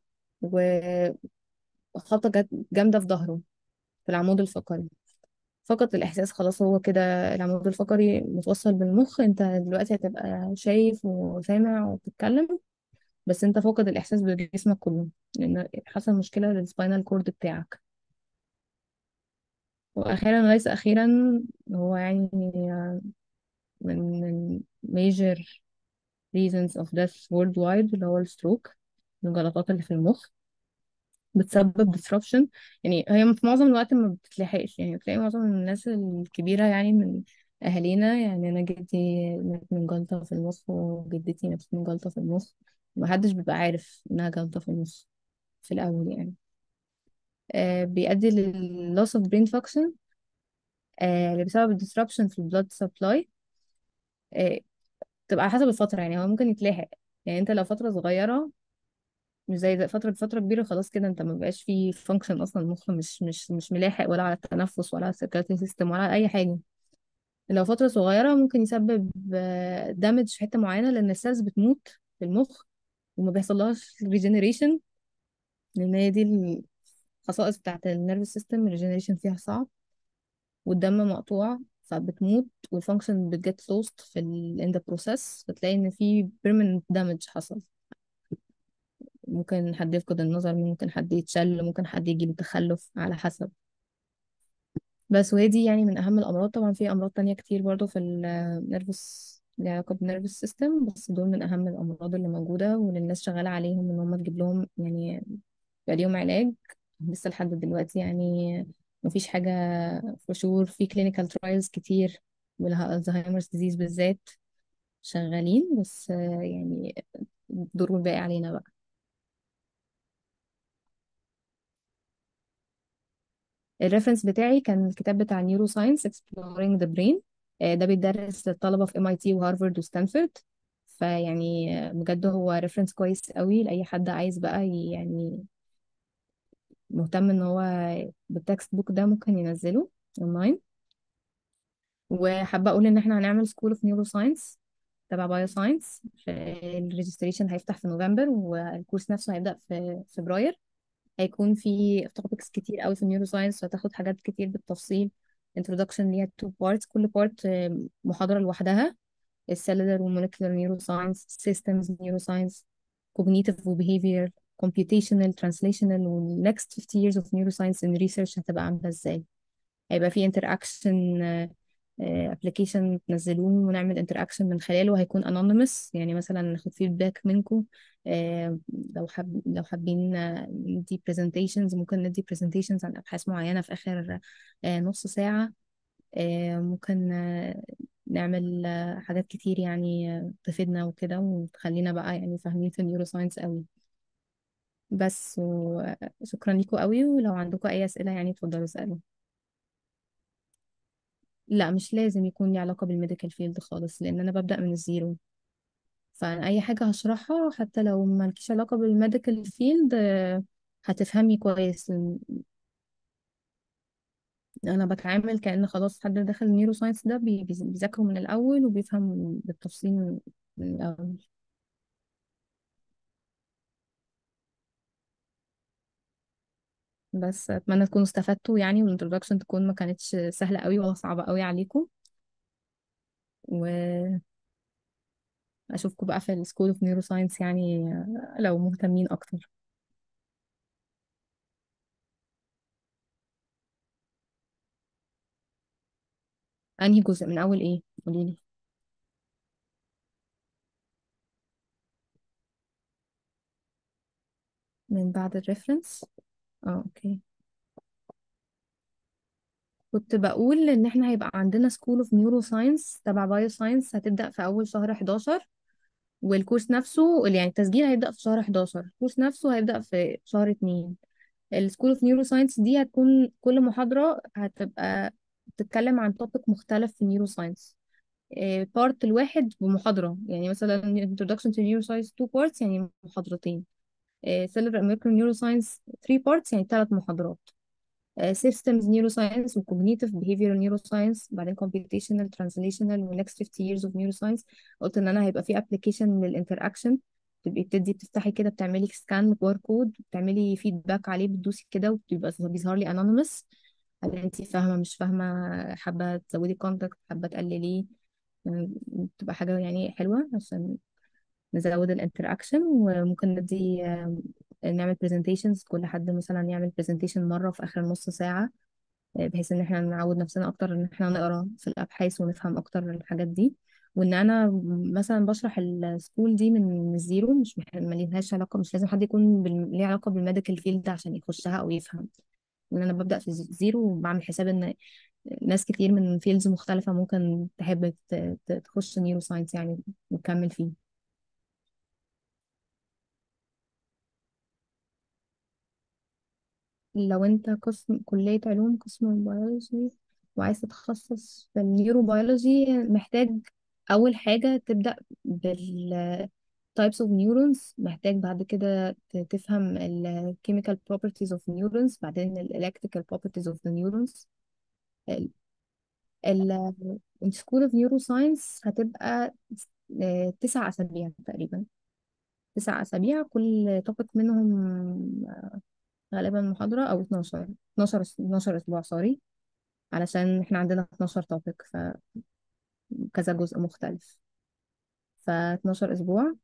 وخبطة جامدة في ظهره، في العمود الفقري، فقد الإحساس، خلاص هو كده العمود الفقري متوصل بالمخ، انت دلوقتي هتبقى شايف وسامع وبتتكلم، بس انت فاقد الإحساس بجسمك كله، لأن حصل مشكلة للسباينال كورد بتاعك. وأخيرا وليس أخيرا، هو يعني من major reasons of death worldwide، اللي هو الستروك، الجلطات اللي في المخ، بتسبب disruption. يعني هي في معظم الوقت ما بتتلحقش، يعني بتلاقي معظم الناس الكبيرة يعني من أهالينا، يعني أنا جدي مات من جلطة في المخ، وجدتي ماتت من جلطة في المخ، محدش بيبقى عارف إنها جلطة في المخ في الأول يعني. بيؤدي لل loss of brain function، اللي بسبب disruption في ال blood supply. آه تبقى على حسب الفترة، يعني هو ممكن يتلاحق. يعني انت لو فترة صغيرة، مش زي فترة كبيرة، خلاص كده انت ما بقاش فيه فانكشن اصلا، المخ مش ملاحق ولا على التنفس ولا على السيركيلاتري سيستم ولا على اي حاجة. لو فترة صغيرة ممكن يسبب دامج في حتة معينة، لان السيلز بتموت في المخ وما بيحصلهاش ريجنريشن، لان هي دي الخصائص بتاعت النيرفس سيستم، الريجنريشن فيها صعب، والدم مقطوع فبتموت، والفانكشن بتجت لوست في ال in the process، فتلاقي ان في permanent damage حصل. ممكن حد يفقد النظر، ممكن حد يتشل، ممكن حد يجيله تخلف، على حسب. بس وهي دي يعني من أهم الأمراض. طبعا في أمراض تانية كتير برضو في النيرفس، ليها علاقة بالنيرفس سيستم، بس دول من أهم الأمراض اللي موجودة، واللي الناس شغالة عليهم إن هم تجيب لهم يعني يبقى ليهم علاج. لسه لحد دلوقتي يعني مفيش حاجة for sure. في clinical trials كتير، والزهايمرز ديزيز بالذات شغالين، بس يعني الدور الباقي علينا بقى. الريفرنس بتاعي كان الكتاب بتاع نيورو ساينس exploring the brain، ده بيدرس للطلبة في MIT وهارفارد وستانفورد. فيعني بجد هو ريفرنس كويس قوي لأي حد عايز بقى يعني مهتم ان هو بالتكست بوك ده، ممكن ينزله اونلاين. وحابة اقول ان احنا هنعمل سكول اوف نيورو ساينس تبع بايو ساينس، الريجستريشن هيفتح في نوفمبر، والكورس نفسه هيبدأ في فبراير. هيكون في topics كتير قوي في النيورو ساينس، وهتاخد حاجات كتير بالتفصيل. introduction ليها two parts، كل part محاضرة لوحدها: الcellular والmolecular neuroscience، systems neuroscience، cognitive و behavior، computational، translational، وال next 50 years of neuroscience in research هتبقى عاملة ازاي. هيبقى في interaction application تنزلوه ونعمل interaction من خلاله، هيكون anonymous، يعني مثلا ناخد feedback منكم. لو حابين ندي presentations، ممكن ندي presentations عن أبحاث معينة في آخر نص ساعة. ممكن نعمل حاجات كتير يعني تفيدنا وكده وتخلينا بقى يعني فاهمين في النيورو ساينس قوي. بس وشكرا لكم قوي، ولو عندكم اي اسئله يعني اتفضلوا اسالوا. لا مش لازم يكون لي علاقه بالميديكال فيلد خالص، لان انا ببدا من الزيرو. فانا اي حاجه هشرحها حتى لو مالكيش علاقه بالميديكال فيلد هتفهمي كويس. انا بتعامل كأن خلاص حد داخل النيورو ساينس ده بيذاكره من الاول وبيفهم بالتفصيل من الاول. بس اتمنى تكونوا استفدتوا يعني، والانترودكشن تكون ما كانتش سهله قوي ولا صعبه قوي عليكم. واشوفكم بقى في السكول اوف نيورو ساينس يعني لو مهتمين اكتر. انهي جزء من اول ايه؟ قوليلي. من بعد الريفرنس. اه اوكي. كنت بقول ان احنا هيبقى عندنا سكول اوف نيورو ساينس تبع بايو ساينس، هتبدأ في اول شهر 11. والكورس نفسه يعني التسجيل هيبدأ في شهر 11، الكورس نفسه هيبدأ في شهر 2. السكول اوف نيورو ساينس دي هتكون كل محاضرة هتبقى بتتكلم عن توبيك مختلف في النيورو ساينس. بارت الواحد بمحاضرة، يعني مثلا introduction to neuroscience 2 parts يعني محاضرتين. cellular and neuroscience 3 parts يعني 3 محاضرات. systems neuroscience و cognitive behavioral neuroscience، بعدين computational translational و next 50 years of neuroscience. قلت ان انا هيبقى في application للinteraction، تبقي بتفتحي كده بتعملي سكان باركود، بتعملي فيدباك عليه، بتدوسي كده وبيبقى بيظهر لي anonymous. هل انت فاهمة مش فاهمة، حابة تزودي كونتاكت، حابة تقلليه. بتبقى حاجة يعني حلوة عشان نزود الانتراكشن. وممكن ندي نعمل presentations، كل حد مثلا يعمل presentation مرة في آخر نص ساعة، بحيث ان احنا نعود نفسنا اكتر ان احنا نقرا في الابحاث ونفهم اكتر الحاجات دي. وان انا مثلا بشرح السكول دي من الزيرو، مش ما ليهاش علاقه، مش لازم حد يكون ليه علاقه بالميديكال فيلد عشان يخشها او يفهم. ان انا ببدا في الزيرو وبعمل حساب ان ناس كتير من فيلدز مختلفه ممكن تحب تخش نيورو ساينس يعني وتكمل فيه. لو انت قسم كلية علوم قسم بيولوجي وعايز تتخصص في النيوروبيولوجي، محتاج أول حاجة تبدأ بال types of neurons. محتاج بعد كده تفهم ال chemical properties of neurons، بعدين ال electrical properties of the neurons. ال ال ال School of Neuroscience هتبقى 9 أسابيع تقريبا. 9 أسابيع، كل topic منهم غالبا محاضرة أو 12. 12 أسبوع سوري، علشان احنا عندنا 12 توبيك فكذا جزء مختلف. ف 12 أسبوع،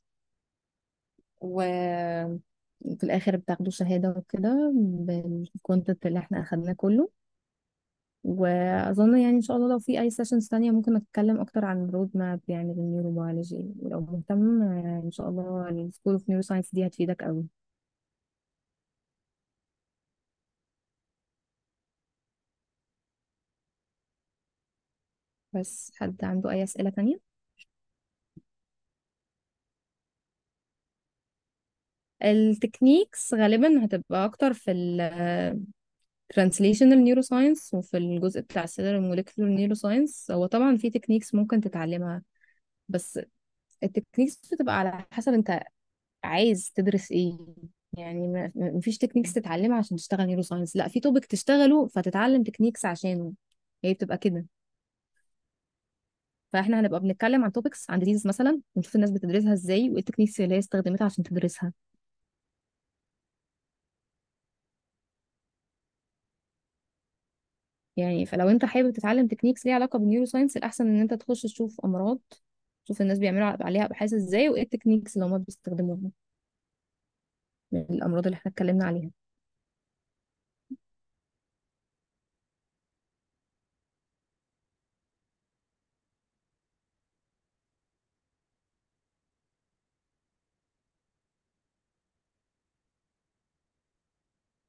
وفي الآخر بتاخدوا شهادة وكده بالكونتنت اللي احنا أخدناه كله. وأظن يعني إن شاء الله لو في أي سيشنز تانية ممكن أتكلم أكتر عن الرود ماب يعني للنيوروبيولوجي، ولو مهتم إن شاء الله السكول اوف نيورو ساينس دي هتفيدك قوي. بس حد عنده أي أسئلة تانية؟ التكنيكس غالبا هتبقى أكتر في translational neuroscience وفي الجزء بتاع cellular molecular neuroscience. هو طبعا في تكنيكس ممكن تتعلمها، بس التكنيكس بتبقى على حسب انت عايز تدرس ايه. يعني مفيش تكنيكس تتعلمها عشان تشتغل نيورو ساينس، لا في توبك تشتغله فتتعلم تكنيكس عشانه. هي بتبقى كده. فاحنا هنبقى بنتكلم عن توبكس عن ديزيز مثلا، ونشوف الناس بتدرسها ازاي وايه التكنيكس اللي هي استخدمتها عشان تدرسها. يعني فلو انت حابب تتعلم تكنيكس ليها علاقه بالنيورو ساينس، الاحسن ان انت تخش تشوف امراض، تشوف الناس بيعملوا عليها ابحاث ازاي وايه التكنيكس اللي هم بيستخدموها من الامراض اللي احنا اتكلمنا عليها.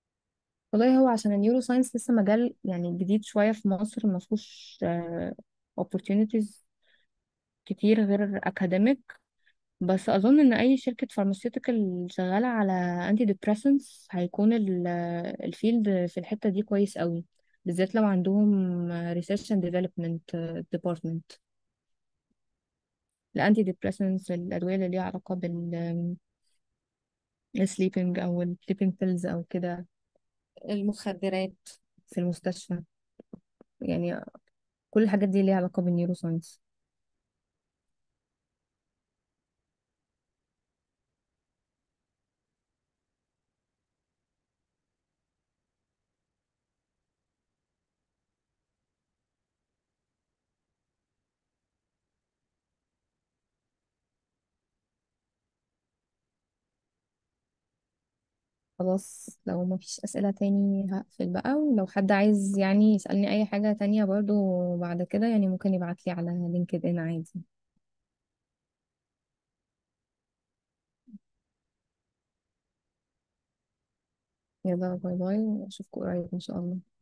والله هو عشان النيورو ساينس لسه مجال يعني جديد شويه في مصر، ما فيهوش opportunities كتير غير academic. بس اظن ان اي شركة pharmaceutical شغالة على anti depressants هيكون الفيلد في الحتة دي كويس قوي، بالذات لو عندهم research and development department. الانتي depressants الادوية اللي ليها علاقة بالsleeping او sleeping pills او كده، المخدرات في المستشفى، يعني كل الحاجات دي ليها علاقة بالنيورو ساينس. خلاص لو ما فيش أسئلة تاني هقفل بقى، ولو حد عايز يعني يسألني أي حاجة تانية برضو بعد كده يعني ممكن يبعتلي على لينكد إن عادي. يلا باي باي، أشوفكوا قريب إن شاء الله.